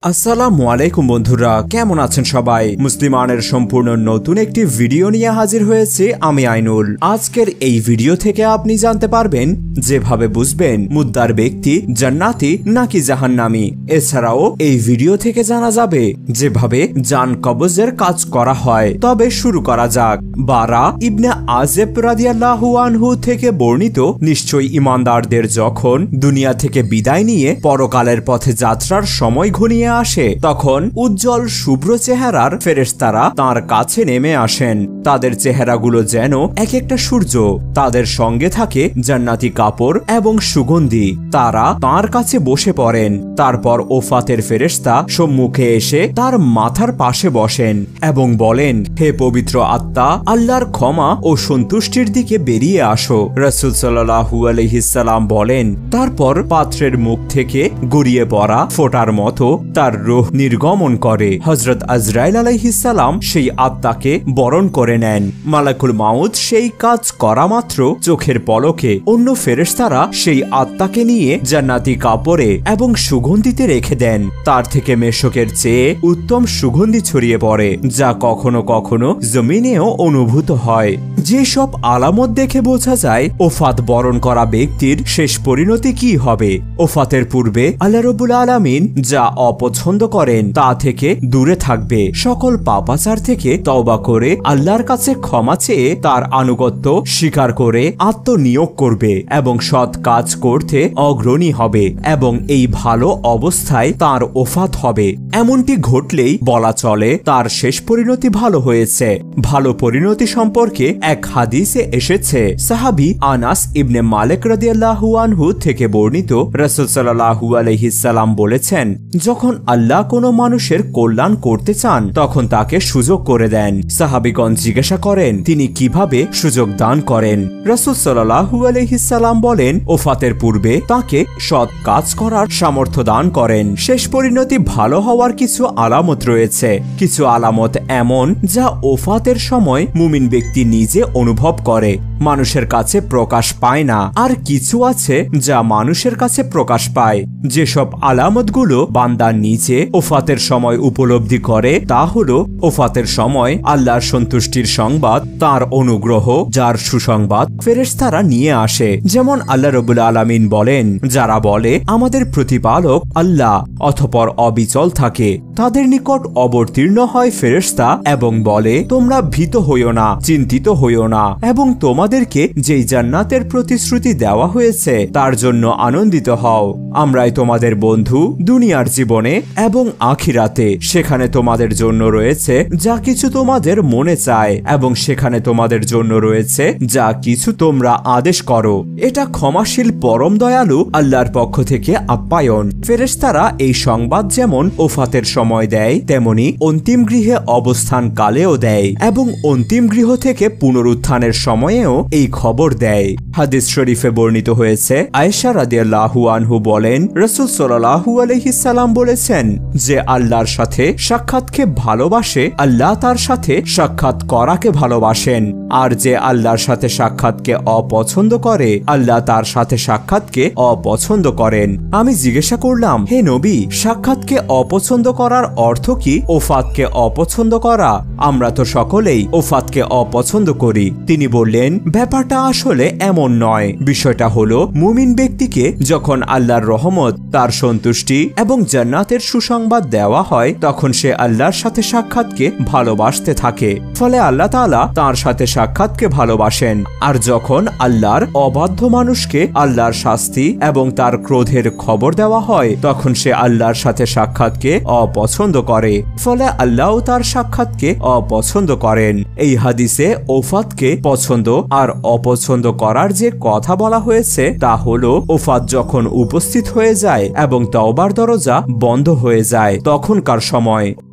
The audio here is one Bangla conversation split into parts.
আসসালামু আলাইকুম বন্ধুরা, কেমন আছেন সবাই? মুসলিমানের সম্পূর্ণ নতুন একটি ভিডিও নিয়ে হাজির হয়েছে আমি আইনুল। আজকের এই ভিডিও থেকে আপনি জানতে পারবেন যেভাবে বুঝবেন মুদ্দার ব্যক্তি জান্নাতি নাকি জাহান্নামী। এছাড়াও এই ভিডিও থেকে জানা যাবে যেভাবে জান কবজের কাজ করা হয়। তবে শুরু করা যাক। বারা ইবনে আজেব রাদিয়াল্লাহু আনহু থেকে বর্ণিত, নিশ্চয়ই ঈমানদারদের যখন দুনিয়া থেকে বিদায় নিয়ে পরকালের পথে যাত্রার সময় ঘনিয়ে আসে তখন উজ্জ্বল শুভ্র চেহারার ফেরেশতারা তার কাছে নেমে আসেন। তাদের চেহারাগুলো যেন এক একটা সূর্য। তাদের সঙ্গে থাকে জান্নাতি কাপড় এবং সুগন্ধি। তারা তার কাছে বসে পড়েন। তারপর ওফাতের ফেরেশতা সম্মুখে এসে তার মাথার পাশে বসেন এবং বলেন, হে পবিত্র আত্মা, আল্লাহর ক্ষমা ও সন্তুষ্টির দিকে বেরিয়ে আসো। রাসূল সাল্লাল্লাহু আলাইহিস সালাম বলেন, তারপর পাত্রের মুখ থেকে গড়িয়ে পড়া ফোঁটার মতো তার রূহ নির্গমন করে। হযরত আজরাইল আলাইহিস সালাম সেই আত্মাকে বরণ করে নেন। মালাকুল মাউত সেই কাজ করা মাত্র চোখের পলকে অন্য ফেরেশতারা সেই আত্মাকে নিয়ে জান্নাতি কাপড়ে এবং সুগন্ধিতে রেখে দেন। তার থেকে মেশকের চেয়ে উত্তম সুগন্ধি ছড়িয়ে পড়ে, যা কখনো কখনো জমিনেও অনুভূত হয়। যেসব আলামত দেখে বোঝা যায় ওফাত বরণ করা ব্যক্তির শেষ পরিণতি কি হবে। ওফাতের পূর্বে আল্লাহ রাব্বুল আলামিন যা অপছন্দ করেন তা থেকে দূরে থাকবে। সকল পাপাচার থেকে তওবা করে আল্লাহর কাছে ক্ষমা চেয়ে তার আনুগত্য স্বীকার করে আত্মনিয়োগ করবে এবং সৎ কাজ করতে অগ্রণী হবে এবং এই ভালো অবস্থায় তার ওফাত হবে। এমনটি ঘটলেই বলা চলে তার শেষ পরিণতি ভালো হয়েছে। ভালো পরিণতি সম্পর্কে এক হাদিসে এসেছে, সাহাবী আনাস ইবনে মালিক রাদিয়াল্লাহু আনহু থেকে বর্ণিত, রাসূল সাল্লাল্লাহু আলাইহিস সালাম বলেছেন, যখন আল্লাহ কোনো মানুষের কল্যাণ করতে চান তখন তাকে সুযোগ করে দেন। সাহাবীগণ জিজ্ঞাসা করেন, তিনি কিভাবে সুযোগ দান করেন? রাসূল সাল্লাল্লাহু আলাইহিস সালাম বলেন, ওফাতের পূর্বে তাকে সৎ কাজ করার সামর্থ্য দান করেন। শেষ পরিণতি ভালো হওয়ার কিছু আলামত রয়েছে। কিছু আলামত এমন যা ওফাতের সময় মুমিন ব্যক্তি নিজে অনুভব করে, মানুষের কাছে প্রকাশ পায় না। আর কিছু আছে যা মানুষের কাছে প্রকাশ পায়। যেসব আলামতগুলো বান্দা নিজে ওফাতের সময় উপলব্ধি করে তা হলো, ওফাতের সময় আল্লাহর সন্তুষ্টির সংবাদ, তার অনুগ্রহ, যার সুসংবাদ ফেরেশতারা নিয়ে আসে। যেমন আল্লাহ রাব্বুল আলামিন বলেন, যারা বলে আমাদের প্রতিপালক আল্লাহ অতঃপর অবিচল থাকে, তাদের নিকট অবতীর্ণ হয় ফেরেশতা এবং বলে, তোমরা ভীত হইও না, চিন্তিত হইও না, এবং তোমাদেরকে যেই জান্নাতের প্রতিশ্রুতি দেওয়া হয়েছে তার জন্য আনন্দিত হও। আমরাই তোমাদের বন্ধু দুনিয়ার জীবনে এবং আখিরাতে। সেখানে তোমাদের জন্য রয়েছে যা কিছু তোমাদের মনে চায় এবং সেখানে তোমাদের জন্য রয়েছে যা কিছু তোমরা আদেশ করো। এটা ক্ষমাশীল পরম দয়ালু আল্লাহর পক্ষ থেকে আপ্যায়ন। ফেরেশতারা এই সংবাদ যেমন ওফাতের সময় দেয় তেমনি অন্তিম গৃহে অবস্থান কালেও দেয় এবং অন্তিম গৃহ থেকে পুনরুত্থানের সময়েও এই খবর দেয়। হাদিস শরীফে বর্ণিত হয়েছে, আয়েশা রাদিয়াল্লাহু আনহু বলেন, রাসূল সাল্লাল্লাহু আলাইহিস সালাম বলেছেন, যে আল্লাহর সাথে সাক্ষাৎকে ভালোবাসে আল্লাহ তার সাথে সাক্ষাৎ করাকে ভালোবাসেন, আর যে আল্লাহর সাথে সাক্ষাৎকে অপছন্দ করে আল্লাহ তার সাথে সাক্ষাৎকে অপছন্দ করেন। আমি জিজ্ঞাসা করলাম, হে নবী, সাক্ষাৎকে অপছন্দ করার অর্থ কি? ওফাতকে অপছন্দ করা? আমরা তো সকলেই ওফাতকে অপছন্দ করি। তিনি বললেন, ব্যাপারটা আসলে এমন নয়। বিষয়টা হলো, মুমিন ব্যক্তিকে যখন আল্লাহর রহমত, তার সন্তুষ্টি এবং জান্নাতের সুসংবাদ দেওয়া হয় তখন সে আল্লাহর সাথে সাক্ষাৎকে ভালোবাসতে থাকে। ফলে আল্লাহ তাআলা তার সাথে সাক্ষাৎকে ভালোবাসেন। আর যখন আল্লাহর অবাধ্য মানুষকে আল্লাহর শাস্তি এবং তার ক্রোধের খবর দেওয়া হয় তখন সে আল্লাহর সাথে সাক্ষাৎকে অপছন্দ করে। ফলে আল্লাহও তার সাক্ষাৎকে অপছন্দ করেন। এই হাদিসে ওফাতকে পছন্দ আর অপছন্দ করার যে কথা বলা হয়েছে তা হলো, ওফাত যখন উপস্থিত হয়ে যায় এবং তওবার দরজা বন্ধ হয়ে যায় তখনকার সময়।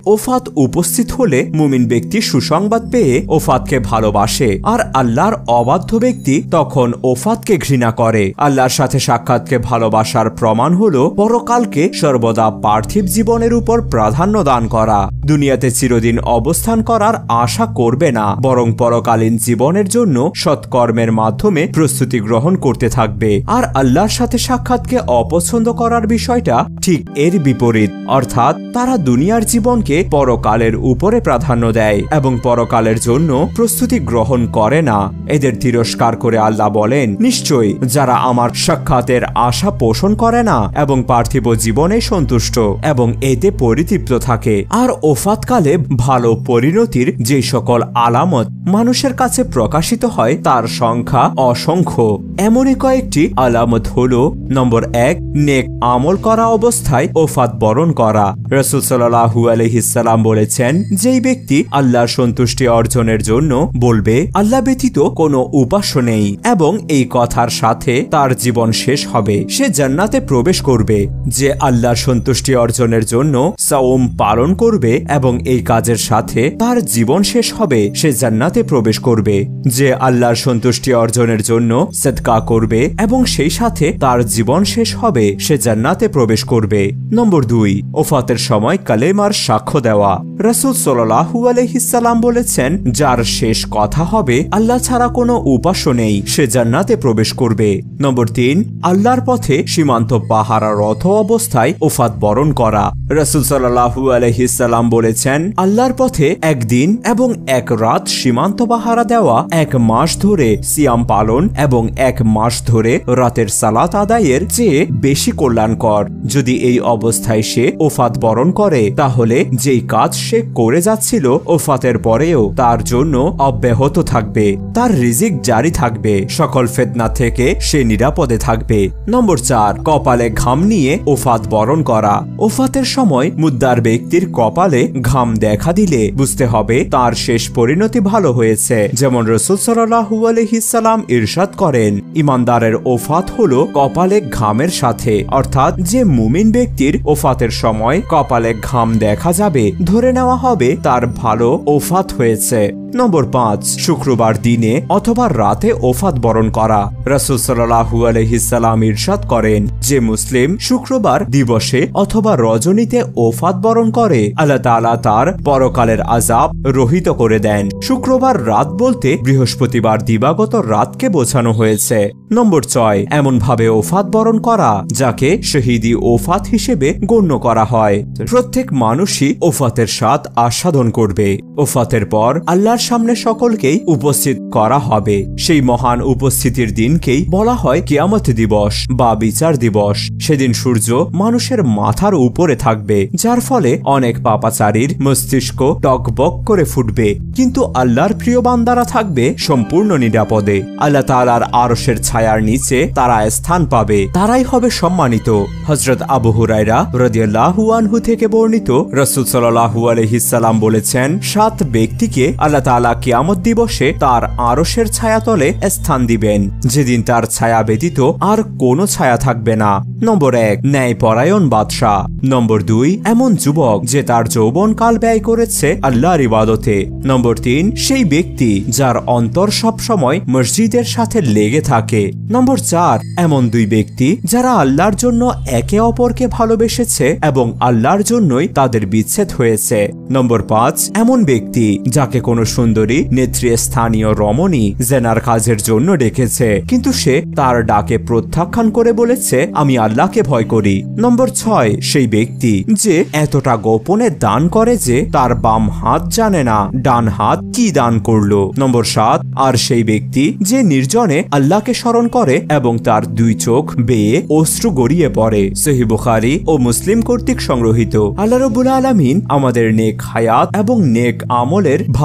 ওফাত উপস্থিত হলে মুমিন ব্যক্তি সুসংবাদ পেয়ে ওফাতকে ভালোবাসে, আর আল্লাহর অবাধ্য ব্যক্তি তখন ওফাতকে ঘৃণা করে। আল্লাহর সাথে সাক্ষাৎকে ভালোবাসার প্রমাণ হলো পরকালকে সর্বদা পার্থিব জীবনের উপর প্রাধান্য দান করা। দুনিয়াতে চিরদিন অবস্থান করার আশা করবে না, বরং পরকালীন জীবনের জন্য সৎকর্মের মাধ্যমে প্রস্তুতি গ্রহণ করতে থাকবে। আর আল্লাহর সাথে সাক্ষাৎকে অপছন্দ করার বিষয়টা ঠিক এর বিপরীত, অর্থাৎ তারা দুনিয়ার জীবনকে পরকালের উপরে প্রাধান্য দেয় এবং পরকালের জন্য প্রস্তুতি গ্রহণ করে না। এদের তিরস্কার করে আল্লাহ বলেন, নিশ্চয়ই যারা আমার সাক্ষাতের আশা পোষণ করে না এবং পার্থিব জীবনে সন্তুষ্ট এবং এতে পরিতৃপ্ত থাকে। আর ওফাতকালে ভালো পরিণতির যে সকল আলামত মানুষের কাছে প্রকাশিত হয় তার সংখ্যা অসংখ্য। এমনই কয়েকটি আলামত হলো, নম্বর 1, নেক আমল করা অবস্থায় ওফাত বরণ করা। রাসূল সাল্লাল্লাহু আলাইহি সাল্লাম বলেছেন, যেই ব্যক্তি আল্লাহর সন্তুষ্টি অর্জনের জন্য বলবে আল্লাহ ব্যতীত কোনো উপাস্য নেই এবং এই কথার সাথে তার জীবন শেষ হবে, সে জান্নাতে প্রবেশ করবে। যে আল্লাহর সন্তুষ্টি অর্জনের জন্য সাওম পালন করবে এবং এই কাজের সাথে তার জীবন শেষ হবে, সে জান্নাতে প্রবেশ করবে। যে আল্লাহর সন্তুষ্টি অর্জনের জন্য সদকা করবে এবং সেই সাথে তার জীবন শেষ হবে, সে জান্নাতে প্রবেশ করবে। নম্বর 2, ওফাতের সময় কালেমার সাক্ষ্য দেওয়া। রাসূল সাল্লাল্লাহু আলাইহি সাল্লাম বলেছেন, যার শেষ কথা হবে আল্লাহ ছাড়া কোনো উপাস্য নেই, সে জান্নাতে প্রবেশ করবে। নম্বর 3, আল্লাহর পথে সীমান্ত পাহারারত অবস্থায় ওফাত বরণ করা। রাসূল সাল্লাল্লাহু আলাইহি সাল্লাম বলেছেন, আল্লাহর পথে একদিন এবং এক রাত সীমান্ত পাহারা দেওয়া, 1 মাস ধরে সিয়াম পালন এবং 1 মাস ধরে রাতের সালাত আদায়ের চেয়ে বেশি কল্যাণকর। যদি এই অবস্থায় সে ওফাত বরণ করে, তাহলে যেই কাজ সে করে যাচ্ছিল ওফাতের পরেও তার জন্য অব্যাহত থাকবে, তার রিজিক জারি থাকবে, সকল ফিতনা থেকে সে নিরাপদে থাকবে। নম্বর 4, কপালে ঘাম নিয়ে ওফাত বরণ করা। ওফাতের সময় মুদ্দার ব্যক্তির কপালে ঘাম দেখা দিলে বুঝতে হবে তার শেষ পরিণতি ভালো হয়েছে। যেমন রাসূল সাল্লাল্লাহু আলাইহি সাল্লাম ইরশাদ করেন, ইমানদারের ওফাত হলো কপালে ঘামের সাথে, অর্থাৎ যে মুমিন ব্যক্তির ওফাতের সময় কপালে ঘাম দেখা যাবে, ধরে নেওয়া হবে তার ভালো ওফাত হয়েছে। নম্বর 5, শুক্রবার দিনে অথবা রাতে ওফাত বরণ করা। রাসূল সাল্লাল্লাহু আলাইহি সাল্লাম ইরশাদ করেন, যে মুসলিম শুক্রবার দিবসে অথবা রজনীতে ওফাত বরণ করে, আল্লাহ তাআলা তার পরকালের আযাব রহিত করে দেন। শুক্রবার রাত বলতে বৃহস্পতিবার দিবাগত রাতকে বোঝানো হয়েছে। নম্বর 6, এমন ভাবে ওফাত বরণ করা যাকে শহীদি ওফাত হিসেবে গণ্য করা হয়। প্রত্যেক মানুষই ওফাতের স্বাদ আস্বাদন করবে। ওফাতের পর আল্লাহর সামনে সকলকেই উপস্থিত করা হবে। সেই মহান উপস্থিতির দিনকেই বলা হয় কিয়ামত দিবস বা বিচার দিবস। সেদিন সূর্য মানুষের মাথার উপরে থাকবে, যার ফলে অনেক পাপাচারীর মস্তিষ্ক টকবক করে ফুটবে, কিন্তু আল্লাহর প্রিয় বান্দারা থাকবে সম্পূর্ণ নিরাপদে। আল্লাহ তাআলার আরশের ছায়ার নিচে তারা স্থান পাবে, তারাই হবে সম্মানিত। হযরত আবু হুরায়রা রাদিয়াল্লাহু আনহু থেকে বর্ণিত, রাসূল সাল্লাল্লাহু আলাইহি সাল্লাম বলেছেন, 7 ব্যক্তিকে আল্লাহ তাআলা কিয়ামত দিবসে তার আরশের ছায়াতলে স্থান দিবেন, যেদিন তার ছায়া ব্যতীত আর কোনো ছায়া থাকবে না। নম্বর 1, ন্যায়পরায়ণ বাদশা। নম্বর 2, এমন যুবক যে তার যৌবনকাল ব্যয় করেছে আল্লাহর ইবাদতে। নম্বর 3, সেই ব্যক্তি যার অন্তর সব সময় মসজিদের সাথে লেগে থাকে। নম্বর 4, এমন 2 ব্যক্তি যারা আল্লাহর জন্য একে অপরকে ভালোবেসেছে এবং আল্লাহর জন্যই তাদের বিচ্ছেদ হয়েছে। নম্বর 5, এমন ব্যক্তি যাকে কোনো সুন্দরী নেতৃস্থানীয় রমণী জেনার কাজের জন্য ডেকেছে, কিন্তু সে তার ডাকে প্রত্যাখ্যান করে বলেছে, আমি আল্লাহকে ভয় করি। নম্বর 6, সেই ব্যক্তি যে এতটা গোপনে দান করে যে তার বাম হাত জানে না ডান হাত কি দান করলো। নম্বর 7, আর সেই ব্যক্তি যে নির্জনে আল্লাহকে স্মরণ করে এবং তার 2 চোখ বেয়ে অশ্রু গড়িয়ে পড়ে। সহিহ বুখারী ও মুসলিম কর্তৃক সংগ্রহীত। আল্লাহ রাব্বুল আলামিন আমাদের নেক হায়াত এবং নেক আমলের ভাগীদার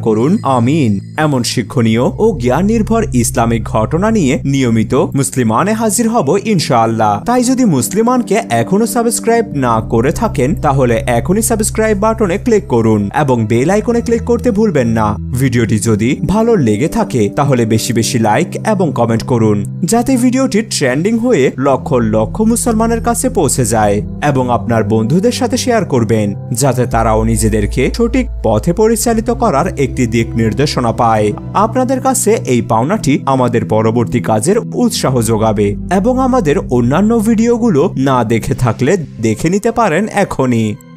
করুন আমিন। এমন শিক্ষণীয় ও জ্ঞান নির্ভর ইসলামিক ঘটনা নিয়ে নিয়মিত মুসলিমানে হাজির হব ইনশাআল্লাহ। তাই যদি মুসলিমানকে এখনো সাবস্ক্রাইব না করে থাকেন তাহলে এখনই সাবস্ক্রাইব বাটনে ক্লিক করুন এবং বেল আইকনে ক্লিক করতে ভুলবেন না। ভিডিওটি যদি ভালো লেগে থাকে তাহলে বেশি বেশি লাইক এবং কমেন্ট করুন, যাতে ভিডিওটি ট্রেন্ডিং হয়ে লক্ষ লক্ষ মুসলমানের কাছে পৌঁছে যায়, এবং আপনার বন্ধুদের সাথে শেয়ার করবেন যাতে তারাও নিজেদেরকে সঠিক পথে পরিচালিত করার একটি দিক নির্দেশনা পায়। আপনাদের কাছে এই পাওনাটি আমাদের পরবর্তী কাজের উৎসাহ যোগাবে, এবং আমাদের অন্যান্য ভিডিওগুলো না দেখে থাকলে দেখে নিতে পারেন এখনই।